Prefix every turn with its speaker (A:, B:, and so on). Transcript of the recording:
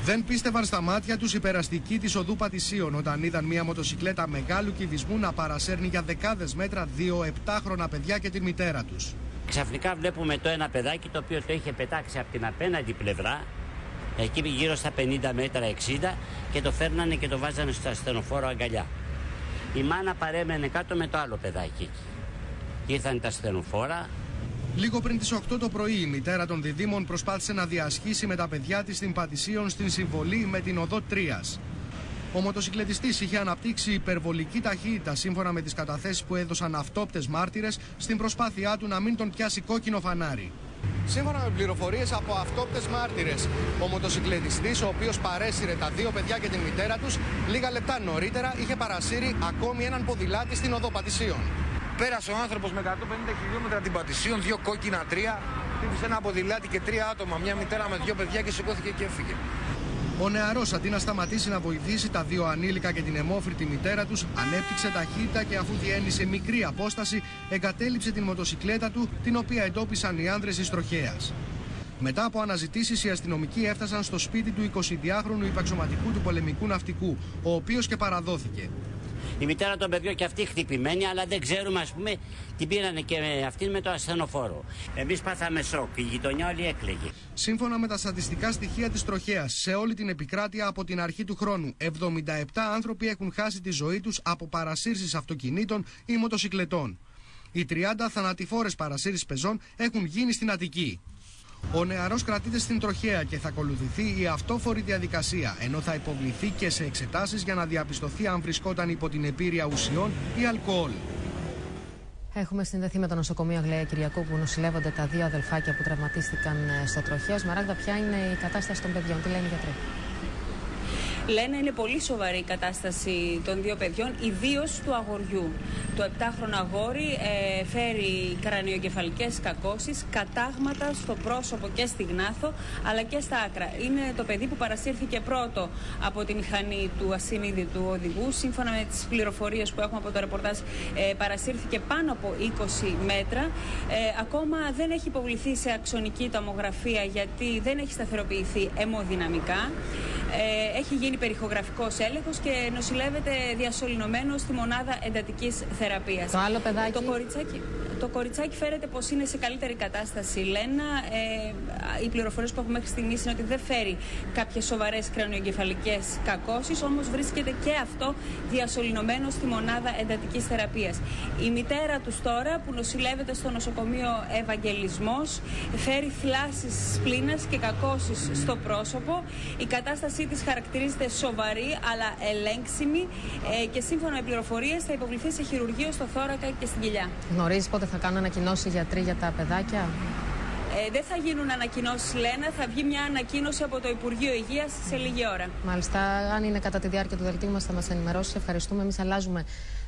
A: Δεν πίστευαν στα μάτια τους οι περαστικοί της οδού Πατησίων όταν είδαν μια μοτοσικλέτα μεγάλου κυβισμού να παρασέρνει για δεκάδες μέτρα 2 7χρονα παιδιά και τη μητέρα τους.
B: Ξαφνικά βλέπουμε το ένα παιδάκι το οποίο το είχε πετάξει από την απέναντι πλευρά, εκεί γύρω στα 50 μέτρα 60, και το φέρνανε και το βάζανε στο ασθενοφόρο αγκαλιά. Η μάνα παρέμενε κάτω με το άλλο παιδάκι. Ήρθαν τα ασθενοφόρα.
A: Λίγο πριν τις 8 το πρωί, η μητέρα των διδήμων προσπάθησε να διασχίσει με τα παιδιά της στην Πατησίων στην συμβολή με την οδό Τρίας. Ο μοτοσικλετιστής είχε αναπτύξει υπερβολική ταχύτητα σύμφωνα με τις καταθέσεις που έδωσαν αυτόπτες μάρτυρες στην προσπάθειά του να μην τον πιάσει κόκκινο φανάρι. Σύμφωνα με πληροφορίες από αυτόπτες μάρτυρες, ο μοτοσικλετιστής, ο οποίος παρέσυρε τα 2 παιδιά και την μητέρα τους, λίγα λεπτά νωρίτερα είχε παρασύρει ακόμη έναν ποδηλάτη στην οδό Πατησίων.
C: Πέρασε ο άνθρωπος με 150 χιλιόμετρα την Πατησίων, 2 κόκκινα, 3, χτύπησε ένα ποδηλάτι και 3 άτομα, μια μητέρα με 2 παιδιά, και σηκώθηκε και έφυγε.
A: Ο νεαρός, αντί να σταματήσει να βοηθήσει τα 2 ανήλικα και την αιμόφρητη μητέρα τους, ανέπτυξε ταχύτητα και αφού διένυσε μικρή απόσταση, εγκατέλειψε την μοτοσικλέτα του, την οποία εντόπισαν οι άνδρες της τροχέας. Μετά από αναζητήσεις, οι αστυνομικοί έφτασαν στο σπίτι του 22χρονου υπαξιωματικού του πολεμικού ναυτικού, ο οποίος και παραδόθηκε.
B: Η μητέρα των παιδιών και αυτή χτυπημένη, αλλά δεν ξέρουμε, ας πούμε, την πήρανε και αυτήν με το ασθενοφόρο. Εμείς πάθαμε σοκ, η γειτονιά όλη έκλαιγε.
A: Σύμφωνα με τα στατιστικά στοιχεία της τροχέας, σε όλη την επικράτεια από την αρχή του χρόνου, 77 άνθρωποι έχουν χάσει τη ζωή τους από παρασύρσεις αυτοκινήτων ή μοτοσικλετών. Οι 30 θανατηφόρες παρασύρσεις πεζών έχουν γίνει στην Αττική. Ο νεαρός κρατείται στην τροχέα και θα ακολουθηθεί η αυτόφορη διαδικασία, ενώ θα υποβληθεί και σε εξετάσεις για να διαπιστωθεί αν βρισκόταν υπό την επήρεια ουσιών ή αλκοόλ.
D: Έχουμε συνδεθεί με το νοσοκομείο Αγλαία Κυριακού, που νοσηλεύονται τα 2 αδελφάκια που τραυματίστηκαν στο τροχαίο. Μαράγδα, ποια είναι η κατάσταση των παιδιών, τι λένε οι γιατροί?
E: Λένε είναι πολύ σοβαρή η κατάσταση των 2 παιδιών, ιδίως του αγοριού. Το 7χρονο αγόρι φέρει κρανιογκεφαλικές κακώσεις, κατάγματα στο πρόσωπο και στη γνάθο, αλλά και στα άκρα. Είναι το παιδί που παρασύρθηκε πρώτο από τη μηχανή του ασυνείδητου οδηγού. Σύμφωνα με τις πληροφορίες που έχουμε από το ρεπορτάζ, παρασύρθηκε πάνω από 20 μέτρα. Ακόμα δεν έχει υποβληθεί σε αξονική τομογραφία, γιατί δεν έχει σταθεροποιηθεί αιμοδυναμικά. Έχει γίνει περιχογραφικός έλεγχος και νοσηλεύεται διασωληνωμένο στη μονάδα εντατικής θεραπείας.
D: Το άλλο παιδάκι?
E: Το κοριτσάκι φέρεται πως είναι σε καλύτερη κατάσταση, λένε. Οι πληροφορίες που έχουμε μέχρι στιγμής είναι ότι δεν φέρει κάποιες σοβαρές κρανιογκεφαλικές κακώσεις, όμως βρίσκεται και αυτό διασωληνωμένο στη μονάδα εντατικής θεραπείας. Η μητέρα τους τώρα, που νοσηλεύεται στο νοσοκομείο Ευαγγελισμός, φέρει θλάσσεις σπλήνας και κακώσεις στο πρόσωπο. Η κατάστασή της χαρακτηρίζεται σοβαρή αλλά ελέγξιμη και σύμφωνα με πληροφορίες θα υποβληθεί σε χειρουργείο στο θώρακα και στην κοιλιά.
D: Γνωρίζεις πότε θα κάνουν ανακοινώσεις οι γιατροί για τα παιδάκια?
E: Δεν θα γίνουν ανακοινώσεις, λένε. Θα βγει μια ανακοίνωση από το Υπουργείο Υγείας σε λίγη ώρα.
D: Μάλιστα, αν είναι κατά τη διάρκεια του δελτίου μας θα μας ενημερώσει. Ευχαριστούμε. Εμείς αλλάζουμε